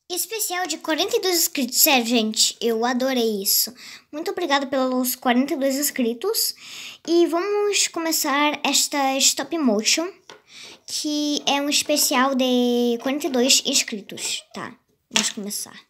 Especial de 42 inscritos. Sério, gente, eu adorei isso. Muito obrigada pelos 42 inscritos. E vamos começar esta stop motion, que é um especial de 42 inscritos, tá? Vamos começar.